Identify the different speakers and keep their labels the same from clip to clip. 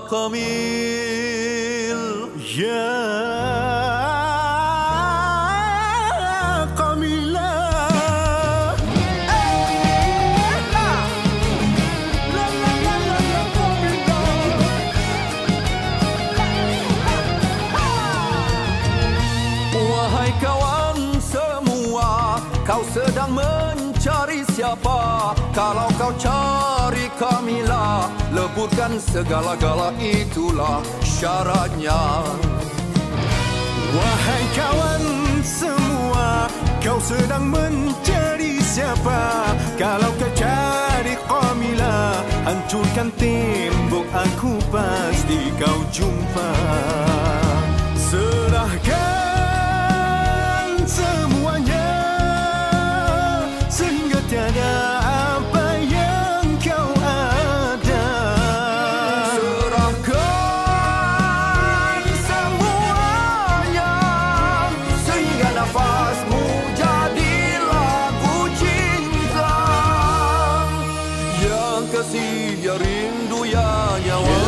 Speaker 1: Kamil. Ya Kamila. Wahai kawan semua, kau sedang mencari siapa? Kalau kau cari Kamila, leburkan segala-gala, itulah syaratnya. Wahai kawan semua, kau sedang mencari siapa? Kalau kau cari Kamila, hancurkan tembok, aku pasti kau jumpa. Serahkan semuanya, sehingga tiada apa yang kau ada. Serahkan semuanya, sehingga nafasmu jadi lagu cinta. Yang kasih ya rindu ya nyawa.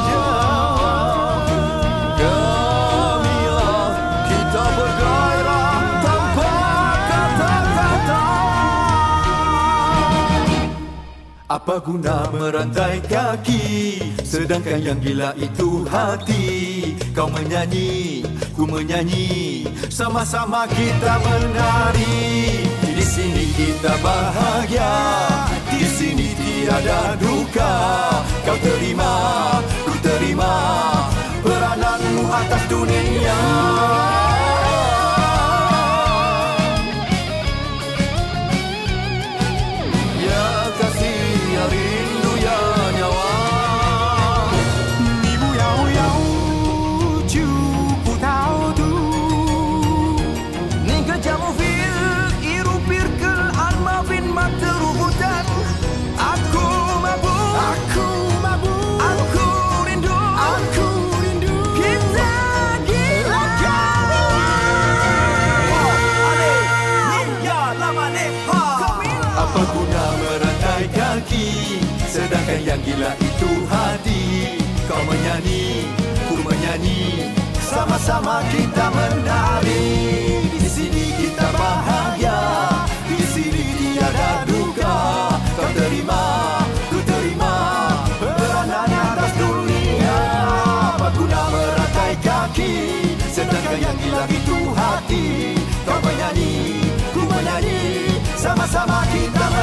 Speaker 1: Apa guna merantai kaki, sedangkan yang gila itu hati. Kau menyanyi, ku menyanyi, sama-sama kita menari. Di sini kita bahagia, di sini tiada duka. Kau terima, ku terima perananmu atas dunia. Apa guna merantai kaki, sedangkan yang gila itu hati. Kau menyanyi, ku menyanyi, sama-sama kita menari. Di sini kita bahagia, di sini tiada duka. Kau terima, ku terima peranan atas dunia. Apa guna merantai kaki, sedangkan yang gila itu hati. Kau menyanyi, ku menyanyi, sama-sama kita